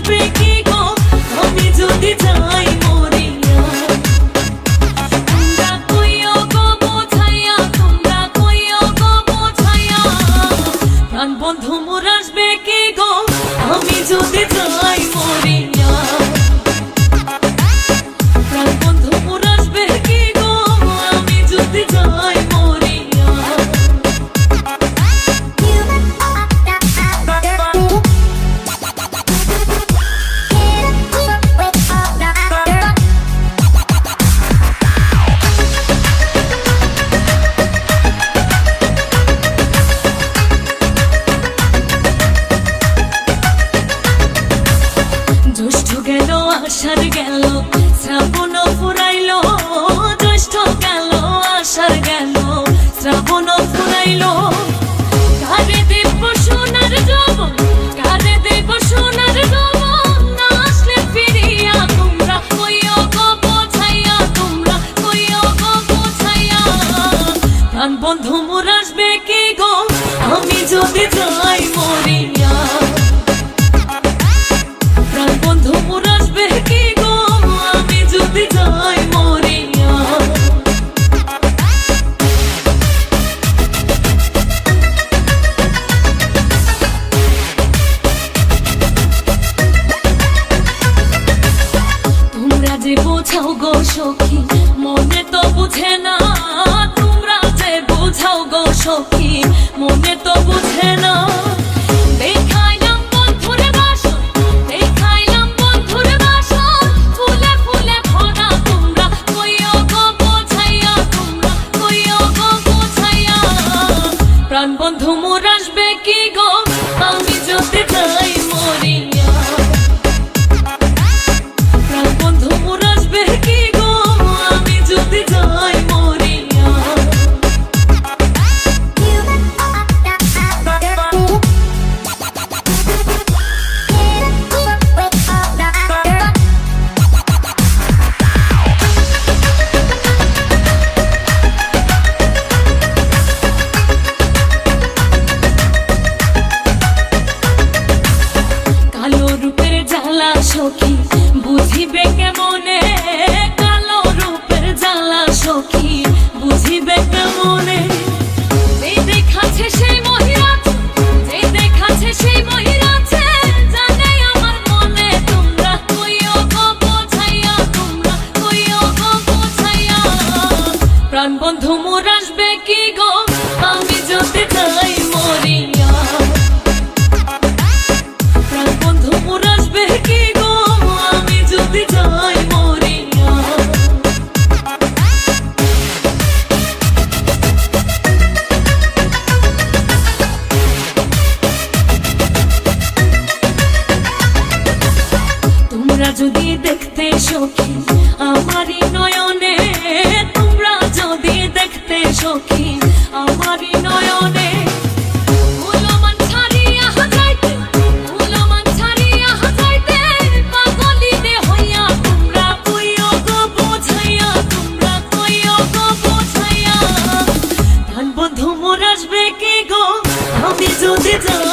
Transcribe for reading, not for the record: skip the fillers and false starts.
আসবে কি গো আমি যদি যাই মরিয়া তোমরা কইও গো বোঝাইয়া তোমরা কইও গো বোঝাইয়া প্রাণ বন্ধু মোর আসবে কি গো আমি যদি যাই মরিয়া প্রাণ বন্ধু মোর আসবে কি গো আমি যদি যাই মরিয়া জ্যৈষ্ঠ গেল আষাঢ় গেল শ্রাবণ ফুরাইল জ্যৈষ্ঠ গেল আষাঢ় গেল শ্রাবণ ফুরাইল কারে দেব সোনার যৌবন কারে দেব সোনার যৌবন না আসলে ফিরিয়া তোমরা কইও গো বোঝাইয়া তোমরা কইও গো বোঝাইয়া প্রাণ বন্ধু মোর আসবে কি গো আমি যদি যাই মরিয়া প্রাণ বন্ধু মোর আসবে কি গো আমি যদি যাই মরিয়া তোমরা যে বোঝাও গো সখী মনে তো বুঝে না তোমরা যে বোঝাও গো সখী মনে তো বুঝে না দেখাইলাম বন্ধুর বাসন দেখাইলাম বন্ধুর বাসন ফুলে ফুলে ভরা তোমরা কইও গো বোঝাইয়া তোমরা কইও গো বোঝাইয়া প্রাণ বন্ধু মোর আসবে কি গো আমি যদি যাই মরিয়া প্রাণ বন্ধু মোর আসবে কি গো আমি যদি যাই মরিয়া কালো রূপের জ্বালা সখী বুঝিবে কেমনে কালো রূপের জ্বালা সখী বুঝিবে কেমনে যে দেখাচ্ছে সেই মহিলাছে যে দেখাচ্ছে সেই মহিলাছে জানে আমার মনে তোমরা কইও গো বোঝাইয়া তোমরা কইও গো বোঝাইয়া প্রাণ বন্ধু মোর আসবে কি গো আমি যদি যাই মরিয়া প্রাণ বন্ধু মোর আসবে কি গো আমি যদি যাই মরিয়া তোমরা যদি দেখতে সখী আমারই নয়নে তোমরা যদি দেখতে সখী আমারই নয়নে উলমান ছাড়িয়া যাইতে উলমান ছাড়িয়া যাইতে পাগলিনে হইয়া তোমরা কইও গো বোঝাইয়া তোমরা কইও গো বোঝাইয়া প্রাণ বন্ধু মোর আসবে কি গো আমি যদি যাই